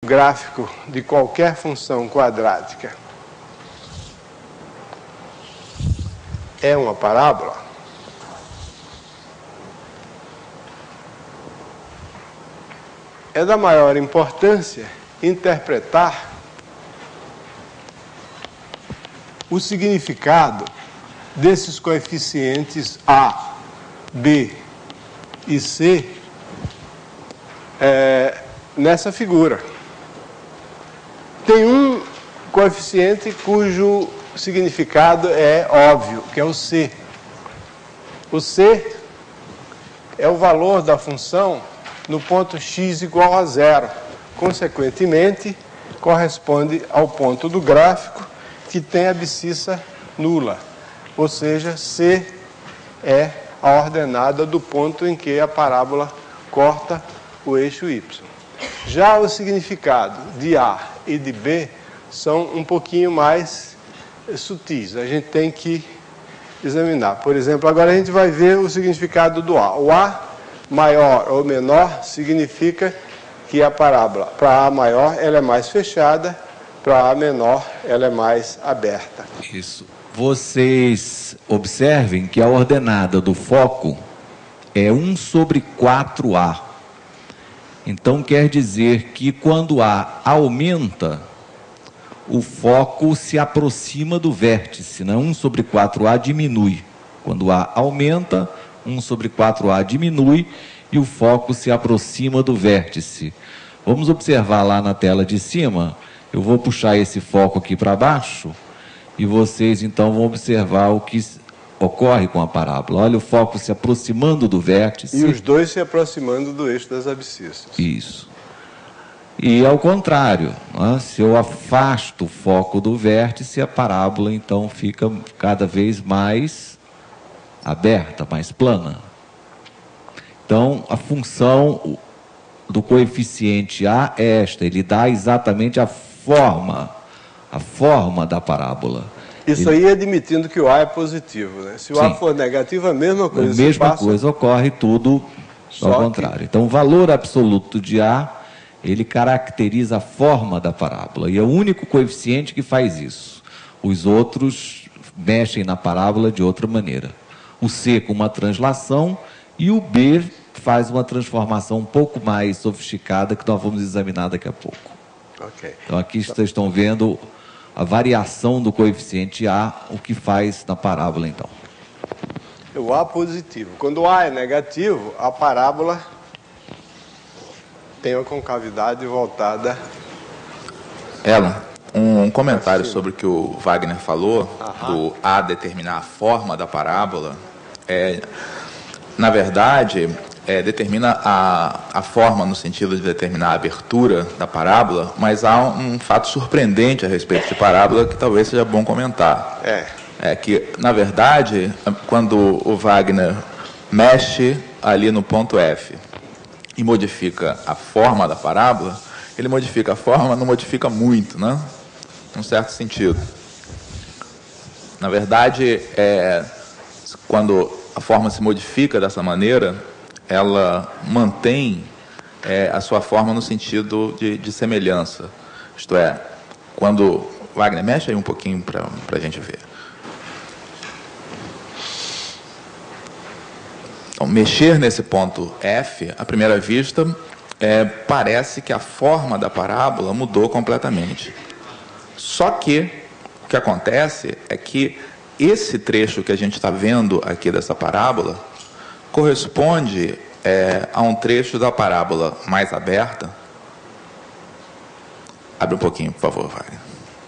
gráfico de qualquer função quadrática é uma parábola, é da maior importância interpretar o significado desses coeficientes A, B e C nessa figura. Tem um coeficiente cujo significado é óbvio, que é o C. O C é o valor da função no ponto x igual a 0. Consequentemente, corresponde ao ponto do gráfico que tem abscissa nula. Ou seja, C é a ordenada do ponto em que a parábola corta o eixo y. Já o significado de A e de B são um pouquinho mais sutis. A gente tem que examinar. Por exemplo, agora a gente vai ver o significado do A. O A maior ou menor significa que a parábola, para A maior, ela é mais fechada, para A menor, ela é mais aberta. Isso. Vocês observem que a ordenada do foco é 1 sobre 4A. Então, quer dizer que quando A aumenta, o foco se aproxima do vértice, né? 1 sobre 4A diminui. Quando A aumenta, 1 sobre 4A diminui e o foco se aproxima do vértice. Vamos observar lá na tela de cima. Eu vou puxar esse foco aqui para baixo e vocês então vão observar o que ocorre com a parábola. Olha o foco se aproximando do vértice. E os dois se aproximando do eixo das abscissas. Isso. E ao contrário, né? Se eu afasto o foco do vértice, a parábola então fica cada vez mais aberta, mais plana. Então, a função do coeficiente A é esta, ele dá exatamente a forma da parábola. Isso aí admitindo que o A é positivo, né? Se o A for negativo, a mesma coisa. A mesma coisa ocorre tudo ao contrário. Então, o valor absoluto de A, ele caracteriza a forma da parábola. E é o único coeficiente que faz isso. Os outros mexem na parábola de outra maneira. O C com uma translação e o B faz uma transformação um pouco mais sofisticada que nós vamos examinar daqui a pouco. Okay. Então, aqui vocês estão vendo a variação do coeficiente A, o que faz na parábola, então. O A positivo. Quando o A é negativo, a parábola tem a concavidade voltada... Ela, um comentário sobre o que o Wagner falou, do A determinar a forma da parábola, na verdade, determina a forma no sentido de determinar a abertura da parábola, mas há um fato surpreendente a respeito de parábola que talvez seja bom comentar. É que, na verdade, quando o Wagner mexe ali no ponto F e modifica a forma da parábola, ele modifica a forma, não modifica muito, né? Num certo sentido. Na verdade, quando a forma se modifica dessa maneira, ela mantém a sua forma no sentido de semelhança. Isto é, quando... Wagner, mexe aí um pouquinho para a gente ver. Então, mexer nesse ponto F, à primeira vista, parece que a forma da parábola mudou completamente. Só que o que acontece é que esse trecho que a gente está vendo aqui dessa parábola corresponde a um trecho da parábola mais aberta. Abre um pouquinho, por favor, Wagner.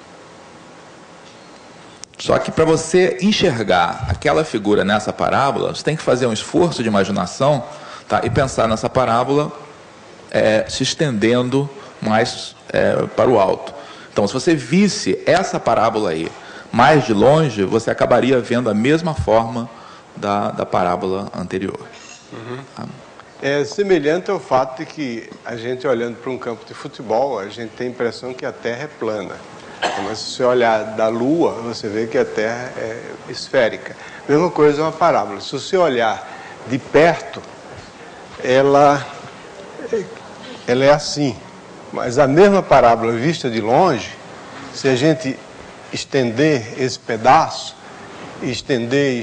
Só que para você enxergar aquela figura nessa parábola, você tem que fazer um esforço de imaginação, tá? E pensar nessa parábola se estendendo mais para o alto. Então, se você visse essa parábola aí mais de longe, você acabaria vendo a mesma forma da parábola anterior. Tá? É semelhante ao fato de que a gente, olhando para um campo de futebol, a gente tem a impressão que a Terra é plana. Mas se você olhar da Lua, você vê que a Terra é esférica. Mesma coisa é uma parábola. Se você olhar de perto, ela é assim. Mas a mesma parábola vista de longe, se a gente estender esse pedaço, estender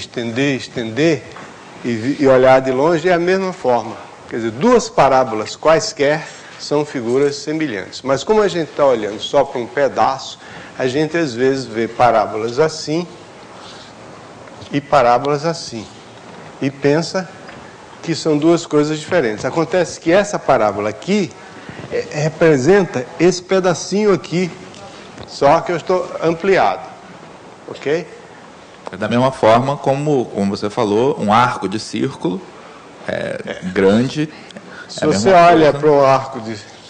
e olhar de longe, é a mesma forma. Quer dizer, duas parábolas quaisquer são figuras semelhantes. Mas como a gente está olhando só para um pedaço, a gente às vezes vê parábolas assim e parábolas assim. E pensa que são duas coisas diferentes. Acontece que essa parábola aqui representa esse pedacinho aqui, só que eu estou ampliado. Ok? Da mesma forma como você falou, um arco de círculo grande. Se você olha para um arco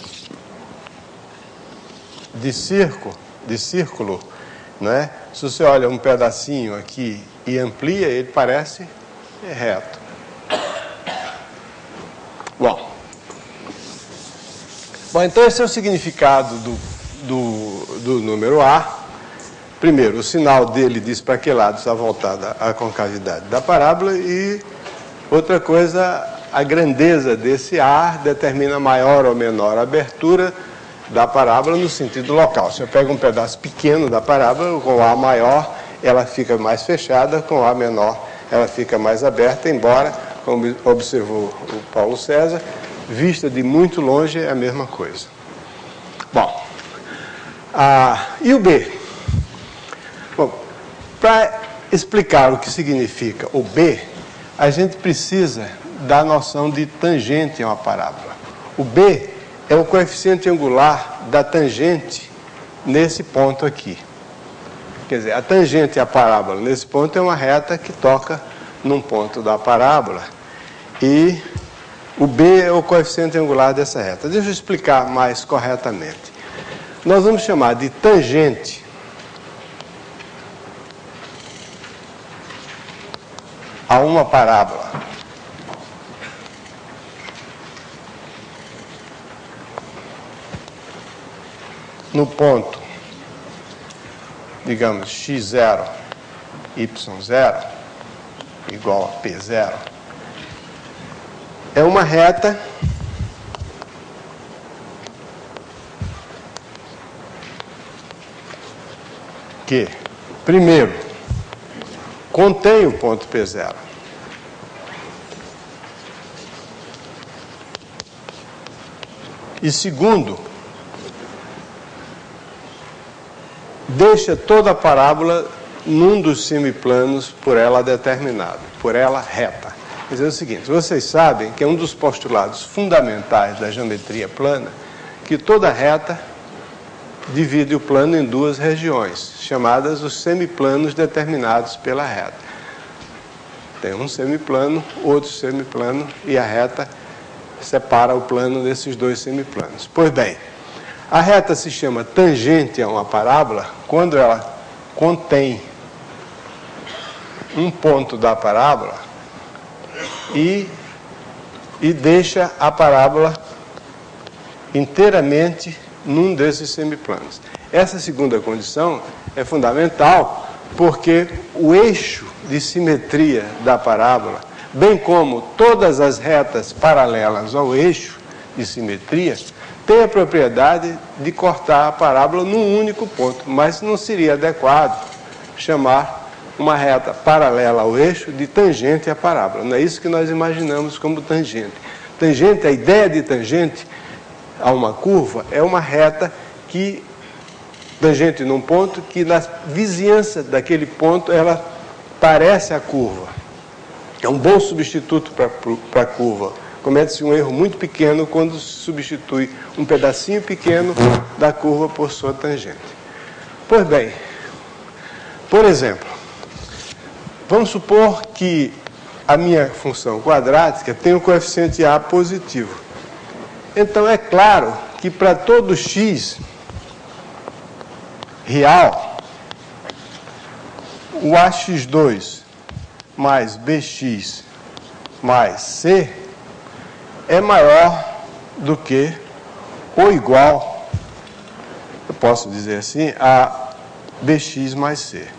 de círculo, né? Se você olha um pedacinho aqui e amplia, ele parece reto. Bom, então esse é o significado do número A. Primeiro, o sinal dele diz para que lado está voltada a concavidade da parábola, e outra coisa, a grandeza desse A determina maior ou menor abertura da parábola no sentido local. Se eu pego um pedaço pequeno da parábola, com A maior, ela fica mais fechada, com A menor, ela fica mais aberta, embora, como observou o Paulo César, vista de muito longe é a mesma coisa. Bom, e o B? Bom, para explicar o que significa o B, a gente precisa da noção de tangente em uma parábola. O B é o coeficiente angular da tangente nesse ponto aqui. Quer dizer, a tangente à parábola nesse ponto é uma reta que toca num ponto da parábola, e o B é o coeficiente angular dessa reta. Deixa eu explicar mais corretamente. Nós vamos chamar de tangente a uma parábola no ponto, digamos, x0, y0 igual a p0, é uma reta que, primeiro, contém o ponto P0. E segundo, deixa toda a parábola num dos semiplanos por ela determinado, por ela reta. Quer dizer o seguinte, vocês sabem que é um dos postulados fundamentais da geometria plana que toda reta divide o plano em duas regiões, chamadas os semiplanos determinados pela reta. Tem um semiplano, outro semiplano, e a reta separa o plano desses dois semiplanos. Pois bem, a reta se chama tangente a uma parábola quando ela contém um ponto da parábola e deixa a parábola inteiramente num desses semiplanos. Essa segunda condição é fundamental porque o eixo de simetria da parábola, bem como todas as retas paralelas ao eixo de simetria, tem a propriedade de cortar a parábola num único ponto, mas não seria adequado chamar uma reta paralela ao eixo de tangente à parábola. Não é isso que nós imaginamos como tangente. Tangente, a ideia de tangente a uma curva é uma reta que, tangente num ponto, que na vizinhança daquele ponto ela parece a curva. É um bom substituto para a curva. Comete-se um erro muito pequeno quando se substitui um pedacinho pequeno da curva por sua tangente. Pois bem, por exemplo, vamos supor que a minha função quadrática tem um coeficiente A positivo. Então é claro que para todo x real, o ax2 mais bx mais c é maior do que ou igual, eu posso dizer assim, a bx mais c.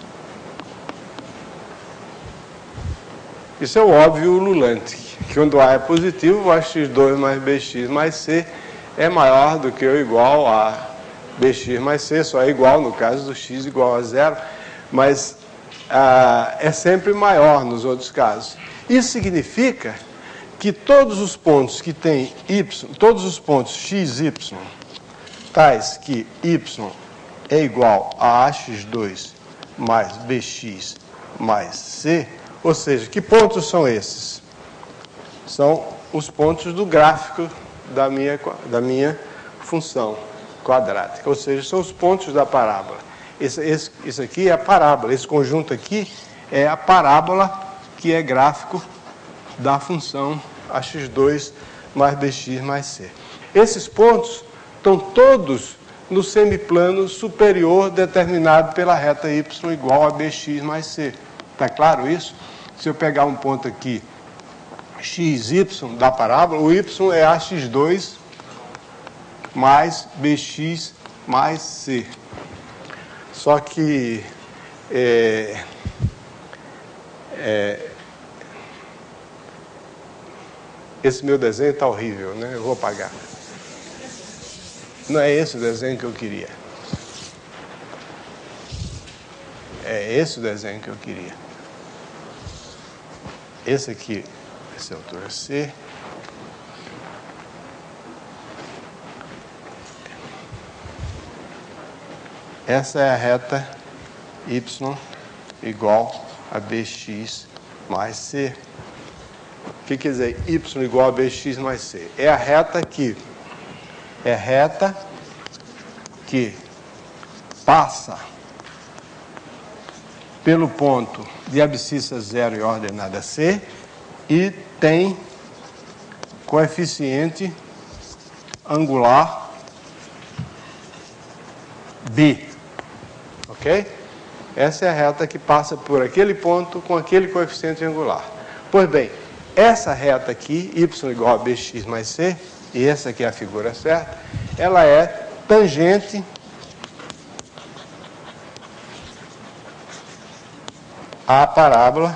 Isso é o óbvio ululante, que quando A é positivo, o ax2 mais bx mais c é maior do que ou igual a bx mais c, só é igual no caso do x igual a zero, mas é sempre maior nos outros casos. Isso significa que todos os pontos que têm y, todos os pontos x, y, tais que y é igual a ax2 mais bx mais c, ou seja, que pontos são esses? São os pontos do gráfico da minha função quadrática, ou seja, são os pontos da parábola. Isso aqui é a parábola, esse conjunto aqui é a parábola que é gráfico da função ax2 mais bx mais c. Esses pontos estão todos no semiplano superior determinado pela reta y igual a bx mais c. Está claro isso? Se eu pegar um ponto aqui, xy da parábola, o y é ax2 mais bx mais c. Só que esse meu desenho está horrível, né? Eu vou apagar. Não é esse o desenho que eu queria. É esse o desenho que eu queria. Esse aqui, essa é a altura C. Essa é a reta y igual a bx mais c. O que quer dizer y igual a bx mais c? É a reta que passa pelo ponto de abscissa zero e ordenada c e tem coeficiente angular b. Ok? Essa é a reta que passa por aquele ponto com aquele coeficiente angular. Pois bem, essa reta aqui, y igual a bx mais c, e essa aqui é a figura certa, ela é tangente à parábola.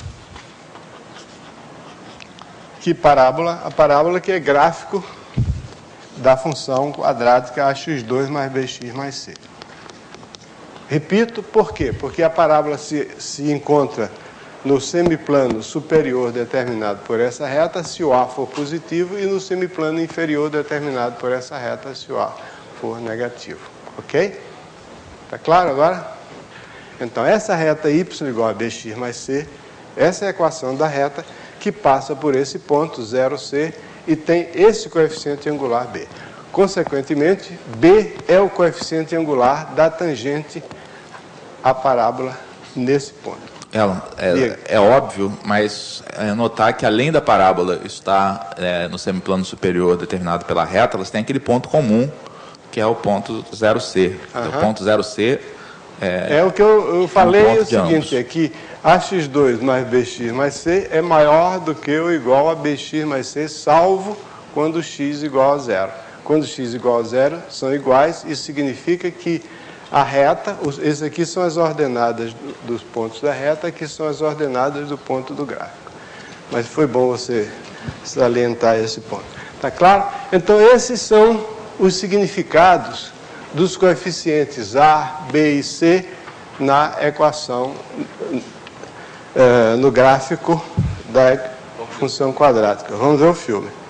Que parábola? A parábola que é gráfico da função quadrática ax2 mais bx mais c. Repito, por quê? Porque a parábola se encontra no semiplano superior determinado por essa reta, se o A for positivo, e no semiplano inferior determinado por essa reta, se o A for negativo. Ok? Está claro agora? Então, essa reta y igual a bx mais c, essa é a equação da reta que passa por esse ponto, 0c, e tem esse coeficiente angular b. Consequentemente, b é o coeficiente angular da tangente à parábola nesse ponto. É óbvio, mas notar que além da parábola estar no semiplano superior determinado pela reta, elas têm aquele ponto comum, que é o ponto 0C. O ponto 0C o que eu falei é o seguinte, é que ax2 mais bx mais c é maior do que ou igual a bx mais c, salvo quando x igual a zero. Quando x igual a zero, são iguais, isso significa que a reta, essas aqui são as ordenadas dos pontos da reta, aqui são as ordenadas do ponto do gráfico. Mas foi bom você salientar esse ponto. Está claro? Então, esses são os significados dos coeficientes A, B e C na equação, no gráfico da função quadrática. Vamos ver o filme.